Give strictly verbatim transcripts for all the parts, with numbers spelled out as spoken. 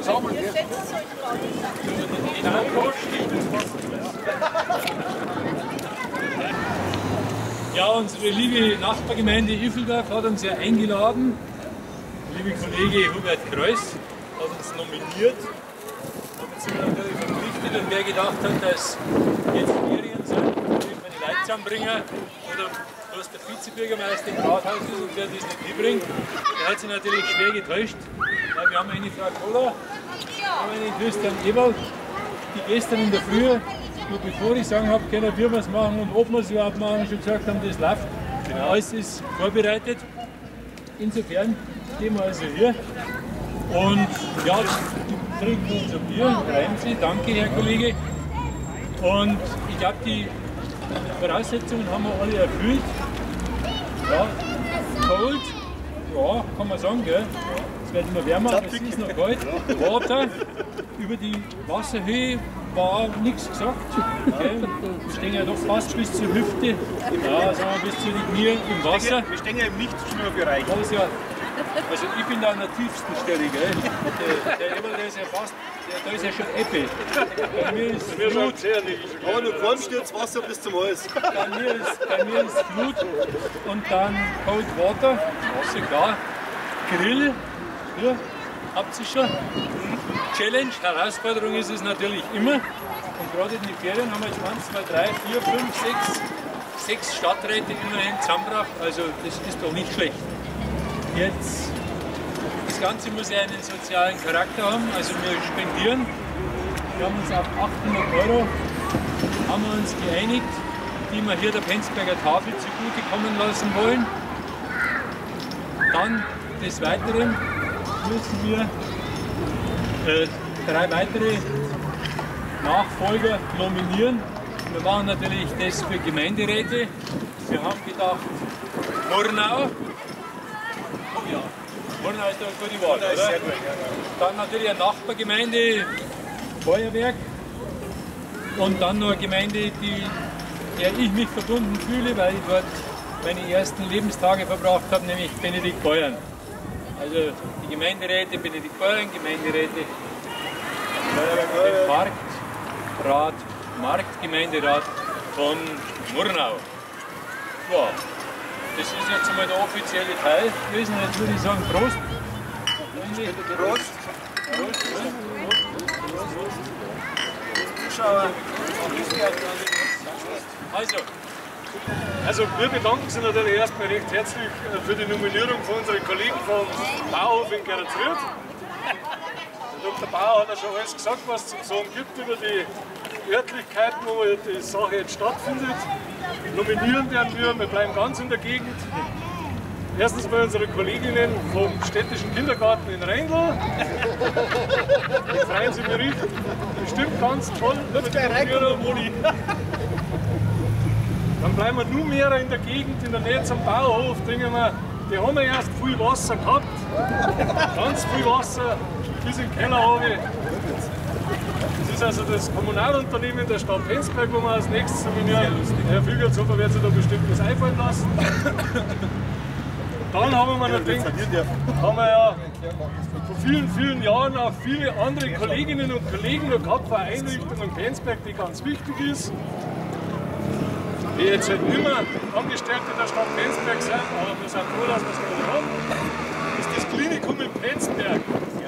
Ja, unsere liebe Nachbargemeinde Iffeldorf hat uns ja eingeladen. Der liebe Kollege Hubert Kreuss hat uns nominiert. Damit sind wir natürlich verpflichtet, und wer gedacht hat, dass jetzt Ferien sind, natürlich meine Leute zusammenbringen, oder was der Vizebürgermeister im Rathaus ist und der das nicht mitbringt, der hat sich natürlich schwer getäuscht. Weil wir haben eine Frau Kohler, wir haben einen Christian Ewald, die gestern in der Früh, nur bevor ich sagen habe, können wir was machen und ob wir es überhaupt machen, schon gesagt haben, das läuft. Genau. Alles ist vorbereitet. Insofern stehen wir also hier. Und ja, die trinken unser Bier, reiben Sie, danke Herr Kollege. Und ich glaube, die Voraussetzungen haben wir alle erfüllt. Ja, cold, ja, kann man sagen, gell? Es wird immer wärmer, aber es ist noch kalt. Water, über die Wasserhöhe war nichts gesagt. Okay. Wir stehen ja doch fast bis zur Hüfte, ja, sagen wir bis zu den Knie im Wasser. Wir stehen ja im Nichtschnurbereich. Ja, also ich bin da an der tiefsten Stelle, gell? Der, der Eberl, der ist ja fast, der, da ist ja schon Ebbe. Bei mir ist Flut. Aber nur Kornstürzwasser bis zum Hals. Bei mir, ist, bei mir ist Flut und dann Cold Water, Wasser klar, Grill, ja, habt ihr schon. Challenge, Herausforderung ist es natürlich immer. Und gerade in den Ferien haben wir jetzt eins, zwei, drei, vier, fünf, sechs, sechs Stadträte immerhin zusammengebracht. Also das ist doch nicht schlecht. Jetzt, das Ganze muss ja einen sozialen Charakter haben. Also wir spendieren. Wir haben uns auf achthundert Euro haben wir uns geeinigt, die wir hier der Penzberger Tafel zugutekommen lassen wollen. Dann des Weiteren müssen wir äh, drei weitere Nachfolger nominieren. Wir machen natürlich das für Gemeinderäte. Wir haben gedacht, Murnau. Oh ja, Murnau ist doch eine gute Wahl, oder? Dann natürlich eine Nachbargemeinde, Feuerwerk. Und dann noch eine Gemeinde, die, der ich mich verbunden fühle, weil ich dort meine ersten Lebenstage verbracht habe, nämlich Benedikt Beuern. Also die Gemeinderäte, Benedikt Beuern, Gemeinderäte, den Marktrat, Marktgemeinderat von Murnau. Ja, das ist jetzt einmal der offizielle Teil gewesen. Jetzt würde ich sagen Prost. Prost. Prost. Also. Also wir bedanken uns natürlich erstmal recht herzlich für die Nominierung von unseren Kollegen vom Bauhof in Geretsried. Der Doktor Bauer hat ja schon alles gesagt, was es zu sagen gibt über die Örtlichkeiten, wo die Sache jetzt stattfindet. Nominieren werden wir, wir bleiben ganz in der Gegend. Erstens mal unsere Kolleginnen vom städtischen Kindergarten in Reindl. Die freuen sich berichten. Bestimmt ganz toll mit der Nominierung. Dann bleiben wir nur mehr in der Gegend, in der Nähe zum Bauhof. Denken wir, die haben ja erst viel Wasser gehabt. Ganz viel Wasser bis in den Keller runter. Das ist also das Kommunalunternehmen der Stadt Penzberg, wo wir als nächstes nominieren. Herr Fügertshofer wird sich da bestimmt was einfallen lassen. Dann haben wir natürlich, haben wir ja vor vielen, vielen Jahren auch viele andere Kolleginnen und Kollegen noch gehabt, für eine Einrichtung in Penzberg, die ganz wichtig ist. Die jetzt halt nicht mehr Angestellte der Stadt Penzberg sind, aber wir sind froh, dass wir es noch haben. Das ist das Klinikum in Penzberg.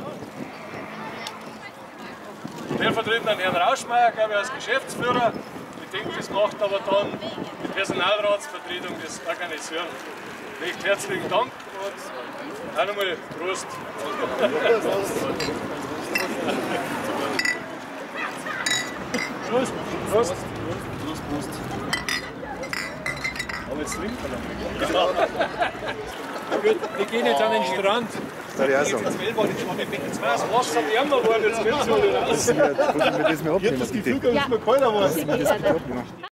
Wir vertreten dann Herrn Rauschmeier, glaube ich, als Geschäftsführer. Ich denke, das macht aber dann die Personalratsvertretung das organisieren. Recht herzlichen Dank und auch nochmal Prost. Prost. Prost. Prost, Prost. Aber jetzt trinkt man noch. Gut, wir gehen jetzt an den Strand. Das Wasser wärmer geworden, jetzt geht es wieder raus. Ich hab das Gefühl, dass es mir keiner weiß.